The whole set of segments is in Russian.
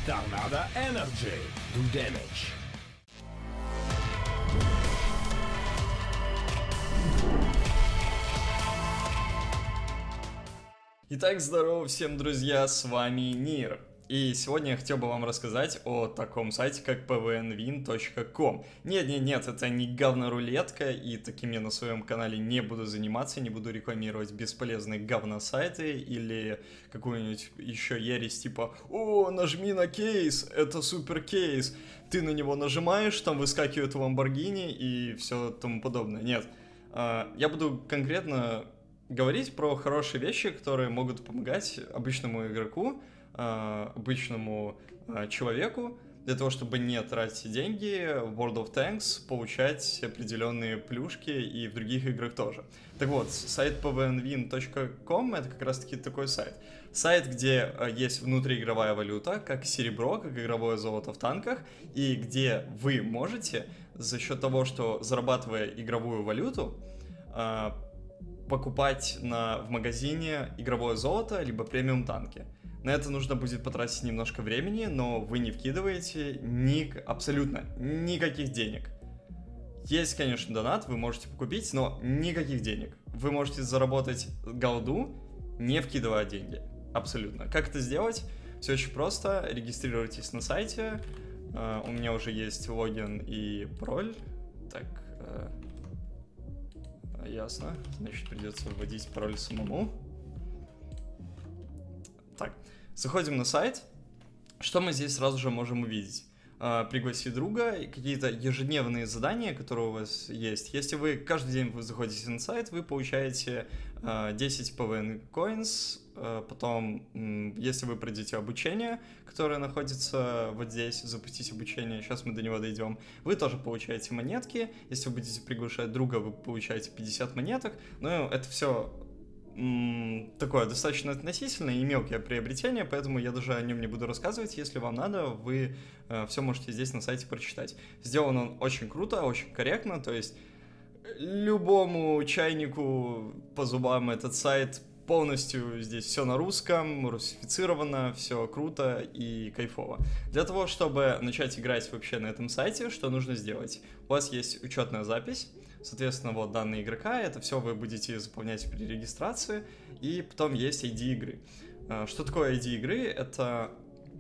Tornado Energy. Do damage. Итак, здорово всем, друзья, с вами Нир. И сегодня я хотел бы вам рассказать о таком сайте, как pvnwin.com. Нет, это не говнорулетка, и таким я на своем канале не буду заниматься, не буду рекламировать бесполезные говносайты или какую-нибудь еще ересь типа «О, нажми на кейс, это супер кейс». Ты на него нажимаешь, там выскакивает Lamborghini и все тому подобное. Нет, я буду конкретно говорить про хорошие вещи, которые могут помогать обычному игроку, обычному человеку, для того, чтобы не тратить деньги в World of Tanks, получать определенные плюшки и в других играх тоже. Так вот, сайт pvnwin.com это как раз таки такой сайт. Сайт, где есть внутриигровая валюта, как серебро, как игровое золото в танках, и где вы можете за счет того, что зарабатывая игровую валюту, покупать в магазине игровое золото, либо премиум танки. На это нужно будет потратить немножко времени, но вы не вкидываете абсолютно никаких денег. Есть, конечно, донат, вы можете покупить, но никаких денег. Вы можете заработать голду, не вкидывая деньги. Абсолютно. Как это сделать? Все очень просто. Регистрируйтесь на сайте. У меня уже есть логин и пароль. Так, ясно. Значит, придется вводить пароль самому. Так, заходим на сайт. Что мы здесь сразу же можем увидеть? Пригласить друга, какие-то ежедневные задания, которые у вас есть. Если вы каждый день вы заходите на сайт, вы получаете 10 PVN Coins. Потом, если вы пройдете обучение, которое находится вот здесь, запустить обучение, сейчас мы до него дойдем, вы тоже получаете монетки. Если вы будете приглашать друга, вы получаете 50 монеток. Но это все такое достаточно относительное и мелкое приобретение, поэтому я даже о нем не буду рассказывать. Если вам надо, вы все можете здесь на сайте прочитать. Сделан он очень круто, очень корректно, то есть любому чайнику по зубам этот сайт. Полностью здесь все на русском, русифицировано, все круто и кайфово. Для того, чтобы начать играть вообще на этом сайте, что нужно сделать? У вас есть учетная запись, соответственно, вот данные игрока, это все вы будете заполнять при регистрации, и потом есть ID игры. Что такое ID игры? Это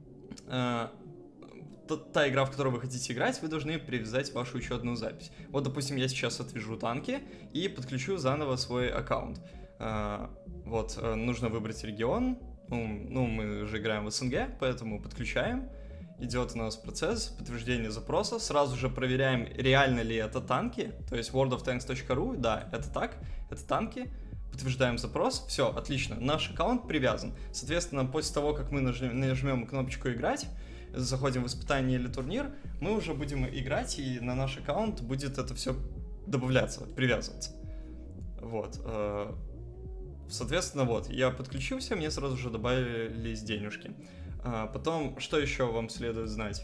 та игра, в которую вы хотите играть, вы должны привязать вашу учетную запись. Вот, допустим, я сейчас отвяжу танки и подключу заново свой аккаунт. Вот, нужно выбрать регион, мы же играем в СНГ, поэтому подключаем, идет у нас процесс подтверждения запроса, сразу же проверяем, реально ли это танки, то есть worldoftanks.ru, да, это так, это танки, подтверждаем запрос, все, отлично, наш аккаунт привязан, соответственно, после того, как мы нажмем кнопочку «Играть», заходим в испытание или турнир, мы уже будем играть, и на наш аккаунт будет это все добавляться, привязываться, вот. Соответственно, вот, я подключился, мне сразу же добавились денежки. Потом, что еще вам следует знать?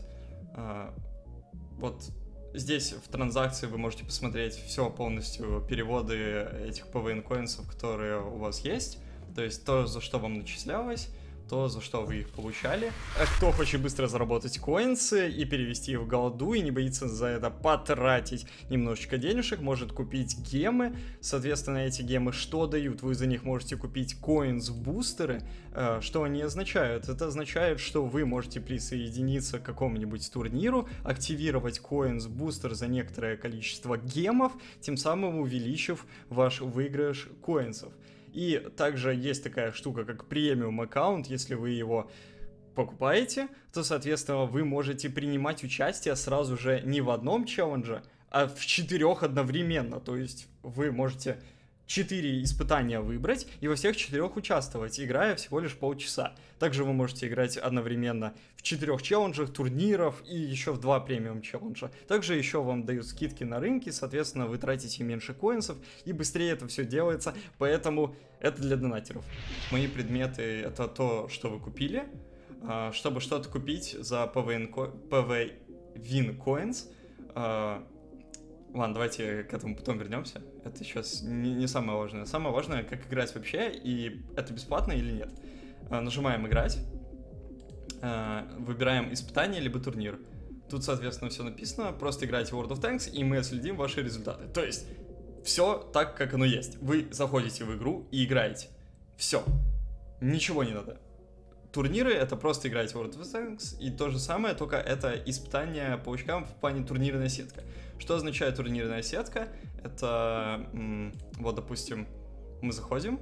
Вот здесь в транзакции вы можете посмотреть все полностью, переводы этих PVN коинсов, которые у вас есть. То есть то, за что вам начислялось, то, за что вы их получали. Кто хочет быстро заработать коинсы и перевести их в голду, и не боится за это потратить немножечко денежек, может купить гемы. Соответственно, эти гемы что дают? Вы за них можете купить коинс-бустеры. Что они означают? Это означает, что вы можете присоединиться к какому-нибудь турниру, активировать коинс-бустер за некоторое количество гемов, тем самым увеличив ваш выигрыш коинсов. И также есть такая штука, как премиум аккаунт. Если вы его покупаете, то, соответственно, вы можете принимать участие сразу же не в одном челлендже, а в 4 одновременно. То есть вы можете 4 испытания выбрать и во всех 4 участвовать, играя всего лишь полчаса. Также вы можете играть одновременно в 4 челленджах, турниров и еще в 2 премиум челленджа. Также еще вам дают скидки на рынке, соответственно, вы тратите меньше коинсов и быстрее это все делается, поэтому это для донатеров. Мои предметы — это то, что вы купили. Чтобы что-то купить за PVN Coins, ладно, давайте к этому потом вернемся. Это сейчас не самое важное. Самое важное, как играть вообще, и это бесплатно или нет. Нажимаем «Играть». выбираем испытание либо турнир. Тут, соответственно, все написано, просто играйте в World of Tanks, и мы отследим ваши результаты. То есть, все так, как оно есть. Вы заходите в игру и играете. Все. Ничего не надо. Турниры — это просто играть в World of Tanks, и то же самое, только это испытание по очкам в плане турнирная сетка. Что означает турнирная сетка? Это, вот, допустим, мы заходим,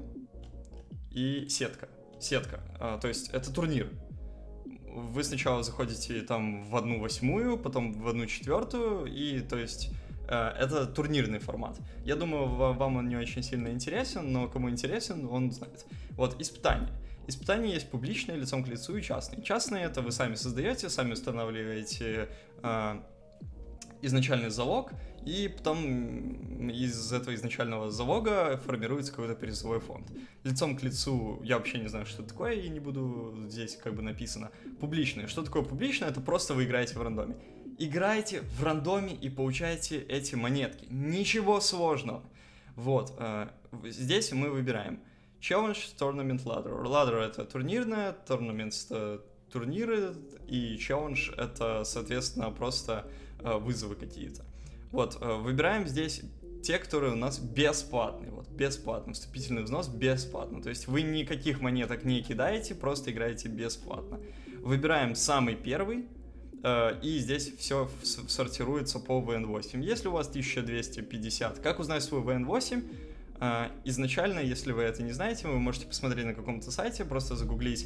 и сетка. То есть это турнир. Вы сначала заходите там в 1/8, потом в 1/4, и то есть это турнирный формат. Я думаю, вам он не очень сильно интересен, но кому интересен, он знает. Вот, испытания. Испытания есть публичные, лицом к лицу, и частные. Частные — это вы сами создаете, сами устанавливаете изначальный залог, и потом из этого изначального залога формируется какой-то призовой фонд. Лицом к лицу я вообще не знаю, что это такое, и не буду, здесь как бы написано. Публичное. Что такое публичное? Это просто вы играете в рандоме. Играете в рандоме и получаете эти монетки. Ничего сложного. Вот. Здесь мы выбираем Challenge, Tournament, Ladder. Ladder — это турнирная, Tournament — это турниры, и Challenge — это, соответственно, просто вызовы какие-то. Вот, выбираем здесь те, которые у нас бесплатные. Вот, бесплатно. Вступительный взнос бесплатно. То есть вы никаких монеток не кидаете, просто играете бесплатно. Выбираем самый первый, и здесь все сортируется по VN8. Если у вас 1250, как узнать свой VN8? Изначально, если вы это не знаете, вы можете посмотреть на каком-то сайте, просто загуглить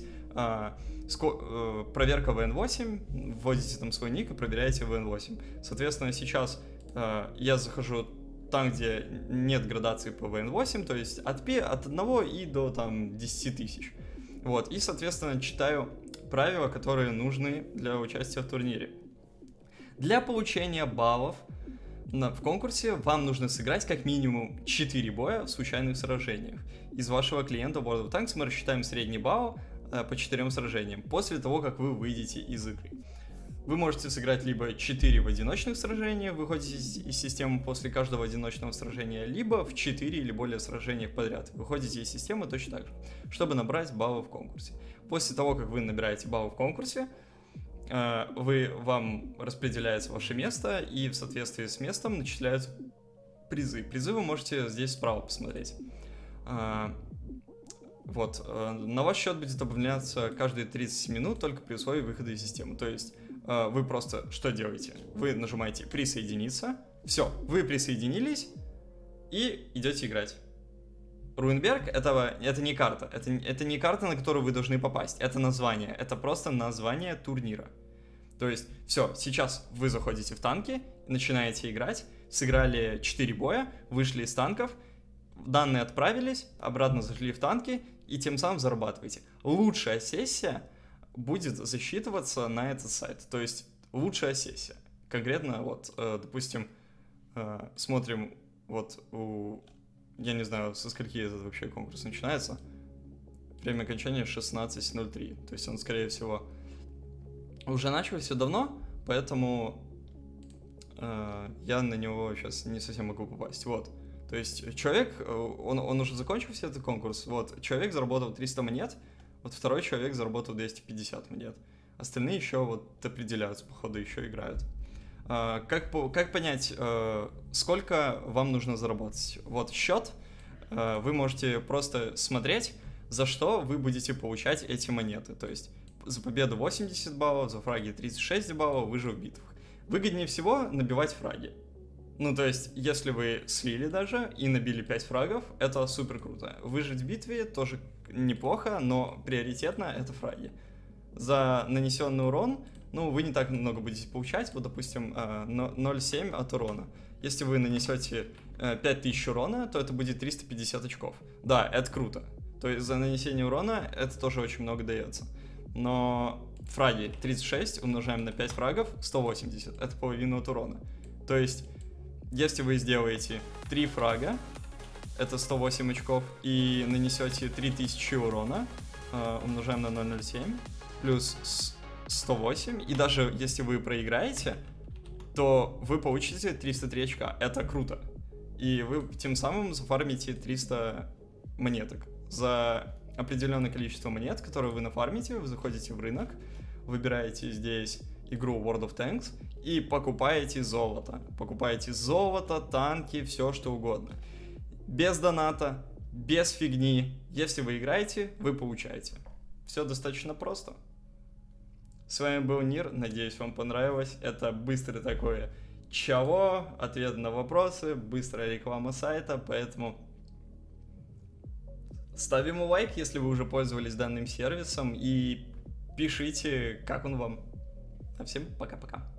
проверка VN8, вводите там свой ник и проверяете VN8. Соответственно, сейчас я захожу там, где нет градации по VN8, то есть от 1 и до там 10 тысяч. Вот, и, соответственно, читаю правила, которые нужны для участия в турнире. Для получения баллов в конкурсе вам нужно сыграть как минимум 4 боя в случайных сражениях. Из вашего клиента World of Tanks мы рассчитаем средний балл по 4 сражениям после того, как вы выйдете из игры. Вы можете сыграть либо 4 в одиночных сражениях, выходите из системы после каждого одиночного сражения, либо в 4 или более сражениях подряд. Выходите из системы точно так же, чтобы набрать баллы в конкурсе. После того, как вы набираете баллы в конкурсе, вам распределяется ваше место, и в соответствии с местом начисляются призы. Призы вы можете здесь справа посмотреть. Вот. На ваш счет будет добавляться каждые 30 минут только при условии выхода из системы. То есть вы просто что делаете? Вы нажимаете «Присоединиться». Все, вы присоединились и идете играть. Руинберг — это не карта. Это не карта, на которую вы должны попасть. Это название. Это просто название турнира. То есть, все, сейчас вы заходите в танки, начинаете играть, сыграли 4 боя, вышли из танков, данные отправились, обратно зашли в танки и тем самым зарабатываете. Лучшая сессия будет засчитываться на этот сайт. То есть, лучшая сессия. Конкретно, вот, допустим, смотрим вот у... Я не знаю, со скольки этот вообще конкурс начинается. Время окончания 16:03. То есть он, скорее всего, уже начался давно, поэтому я на него сейчас не совсем могу попасть. Вот. То есть человек, он уже закончился этот конкурс. Вот. Человек заработал 300 монет, вот второй человек заработал 250 монет. Остальные еще вот определяются, походу, еще играют. Как понять, сколько вам нужно заработать? Вот счет, вы можете просто смотреть, за что вы будете получать эти монеты. То есть за победу 80 баллов, за фраги 36 баллов, выжив в битвах. Выгоднее всего набивать фраги. Ну, то есть, если вы слили даже и набили 5 фрагов, это супер круто. Выжить в битве тоже неплохо, но приоритетно это фраги. За нанесенный урон, ну, вы не так много будете получать, вот, допустим, 0,7 от урона. Если вы нанесете 5000 урона, то это будет 350 очков. Да, это круто. То есть за нанесение урона это тоже очень много дается. Но фраги 36 умножаем на 5 фрагов, 180. Это половина от урона. То есть, если вы сделаете 3 фрага, это 108 очков, и нанесете 3000 урона, умножаем на 0,07, плюс 108, и даже если вы проиграете, то вы получите 303 очка. Это круто. И вы тем самым зафармите 300 монеток. За определенное количество монет, которые вы нафармите, вы заходите в рынок, выбираете здесь игру World of Tanks и покупаете золото. Покупаете золото, танки, все что угодно. Без доната, без фигни. Если вы играете, вы получаете. Все достаточно просто. С вами был Нир, надеюсь, вам понравилось. Это быстрый такой чего, ответ на вопросы, быстрая реклама сайта, поэтому ставим лайк, если вы уже пользовались данным сервисом, и пишите, как он вам. А всем пока-пока.